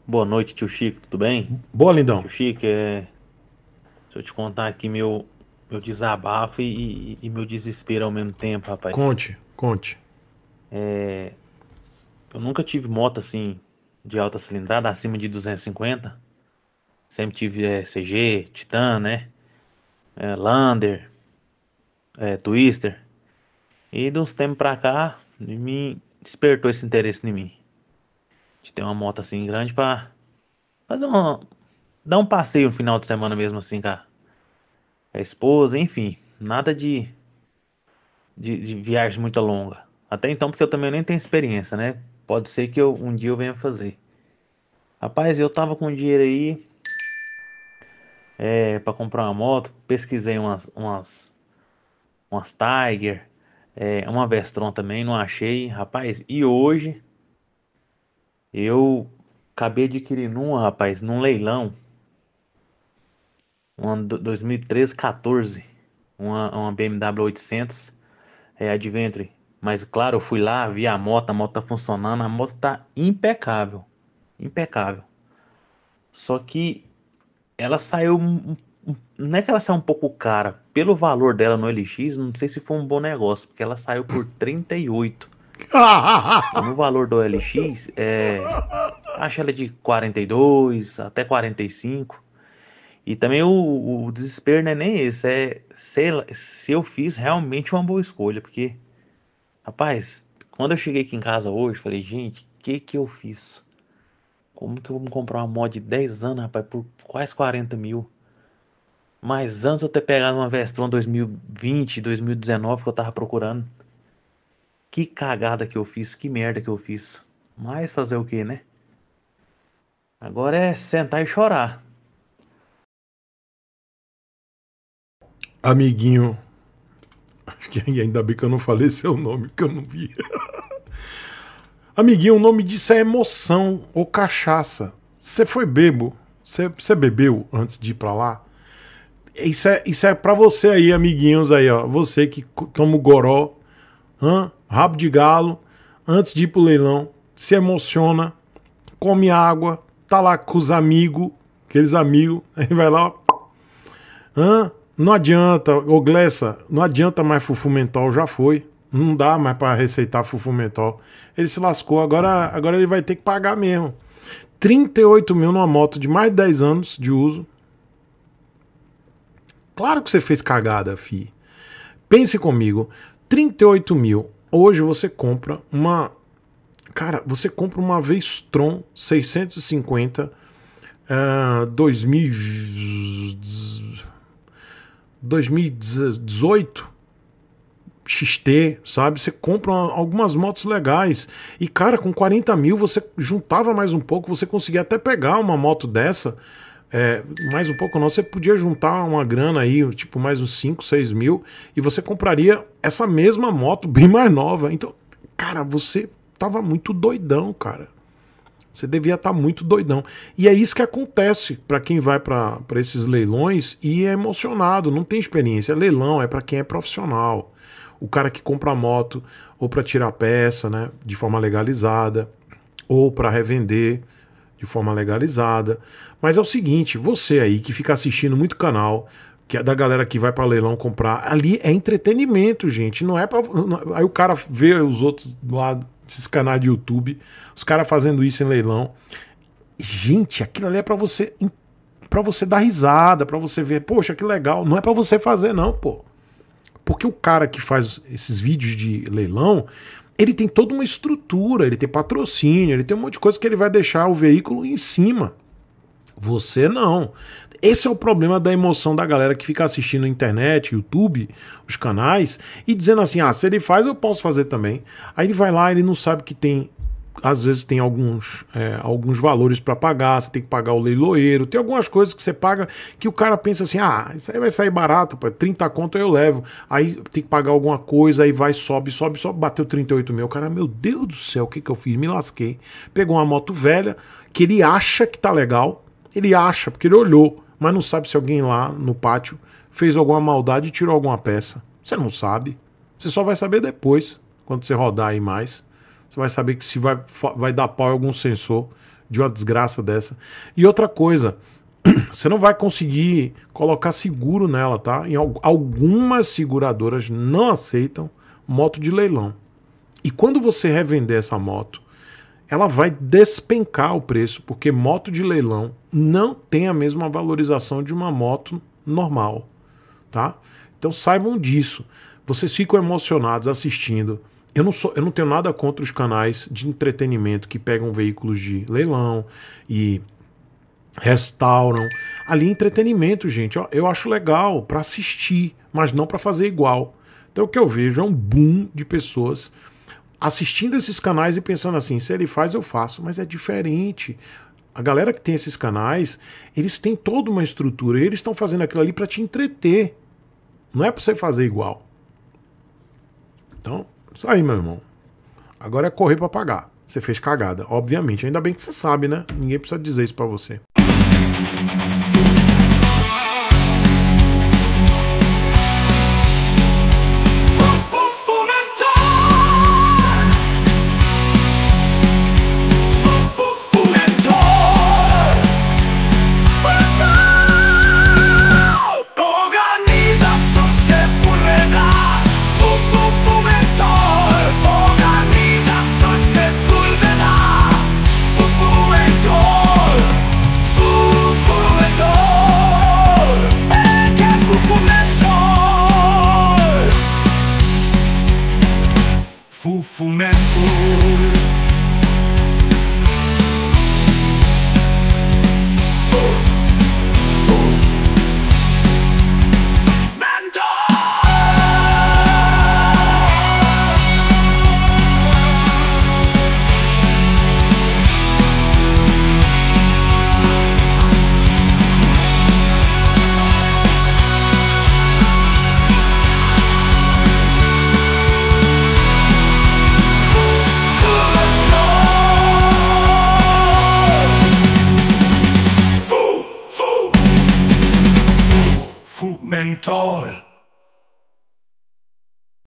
Boa noite, tio Chico, tudo bem? Boa, lindão. Tio Chico, deixa eu te contar aqui meu desabafo e meu desespero ao mesmo tempo, rapaz. Conte, conte. Eu nunca tive moto assim de alta cilindrada, acima de 250. Sempre tive CG, Titan, né? Lander, Twister. E de uns tempos pra cá, me despertou esse interesse em mim. De ter uma moto assim grande pra fazer dar um passeio no final de semana mesmo assim com a esposa, enfim. Nada de viagem muito longa. Até então, porque eu também nem tenho experiência, né? Pode ser que um dia eu venha fazer. Rapaz, eu tava com dinheiro aí para comprar uma moto, pesquisei umas Tiger, uma Vestron também, não achei, rapaz. E hoje eu acabei adquirindo uma, rapaz, num leilão, uma 2013, 14, uma BMW 800, Adventure. Mas claro, eu fui lá, vi a moto tá funcionando, a moto tá impecável. Impecável. Só que ela saiu. Não é que ela saiu um pouco cara. Pelo valor dela no LX, não sei se foi um bom negócio, porque ela saiu por 38. E no valor do LX, acho ela de 42 até 45. E também o desespero não é nem esse, é se eu fiz realmente uma boa escolha. Porque, rapaz, quando eu cheguei aqui em casa hoje, falei, gente, o que eu fiz? Como que eu vou me comprar uma moto de 10 anos, rapaz, por quase 40 mil? Mas antes eu ter pegado uma Vestron 2020, 2019 que eu tava procurando. Que cagada que eu fiz, que merda que eu fiz. Mas fazer o que, né? Agora é sentar e chorar. Amiguinho. Ainda bem que eu não falei seu nome, que eu não vi. Amiguinho, o nome disso é emoção ou cachaça. Você foi bebo? Você bebeu antes de ir pra lá? Isso é pra você aí, amiguinhos aí, ó. Você que toma o goró, rabo de galo, antes de ir pro leilão, se emociona, come água, tá lá com os amigos, aqueles amigos, aí vai lá, ó. Não adianta, ô Glessa, não adianta mais Fufumentol, já foi. Não dá mais para receitar Fufumentol. Ele se lascou, agora ele vai ter que pagar mesmo. 38 mil numa moto de mais de 10 anos de uso. Claro que você fez cagada, fi. Pense comigo, 38 mil. Hoje você compra uma. Cara, você compra uma Vestron 650 2000, 2018 XT, sabe? Você compra algumas motos legais. E, cara, com 40 mil você juntava mais um pouco, você conseguia até pegar uma moto dessa. Mais um pouco não, você podia juntar uma grana aí, tipo mais uns 5, 6 mil, e você compraria essa mesma moto bem mais nova. Então, cara, você tava muito doidão, cara. Você devia estar muito doidão. E é isso que acontece para quem vai para esses leilões e é emocionado, não tem experiência. Leilão é para quem é profissional. O cara que compra a moto ou para tirar peça, né, de forma legalizada, ou para revender de forma legalizada. Mas é o seguinte, você aí que fica assistindo muito canal, que é da galera que vai para leilão comprar, ali é entretenimento, gente, não é para aí o cara vê os outros lá esses canais de YouTube, os caras fazendo isso em leilão. Gente, aquilo ali é para você dar risada, para você ver, poxa, que legal. Não é para você fazer não, pô. Porque o cara que faz esses vídeos de leilão, ele tem toda uma estrutura, ele tem patrocínio, ele tem um monte de coisa que ele vai deixar o veículo em cima. Você não. Esse é o problema da emoção da galera que fica assistindo na internet, YouTube, os canais, e dizendo assim: ah, se ele faz, eu posso fazer também. Aí ele vai lá, ele não sabe que tem. Às vezes tem alguns valores para pagar, você tem que pagar o leiloeiro, tem algumas coisas que você paga que o cara pensa assim: ah, isso aí vai sair barato, pô, 30 conto eu levo. Aí tem que pagar alguma coisa, aí vai, sobe, bateu 38 mil. O cara, meu Deus do céu, o que, que eu fiz? Me lasquei. Pegou uma moto velha que ele acha que tá legal, ele acha, porque ele olhou, mas não sabe se alguém lá no pátio fez alguma maldade e tirou alguma peça. Você não sabe. Você só vai saber depois, quando você rodar aí mais. Você vai saber que se vai dar pau em algum sensor de uma desgraça dessa. E outra coisa, você não vai conseguir colocar seguro nela, tá? Algumas seguradoras não aceitam moto de leilão. E quando você revender essa moto, ela vai despencar o preço, porque moto de leilão não tem a mesma valorização de uma moto normal, tá? Então saibam disso. Vocês ficam emocionados assistindo. Eu não tenho nada contra os canais de entretenimento que pegam veículos de leilão e restauram. Ali entretenimento, gente, eu acho legal para assistir, mas não para fazer igual. Então o que eu vejo é um boom de pessoas assistindo esses canais e pensando assim, se ele faz, eu faço, mas é diferente. A galera que tem esses canais, eles têm toda uma estrutura, e eles estão fazendo aquilo ali para te entreter. Não é para você fazer igual. Então, isso aí, meu irmão. Agora é correr para pagar. Você fez cagada, obviamente. Ainda bem que você sabe, né? Ninguém precisa dizer isso para você. Mentor.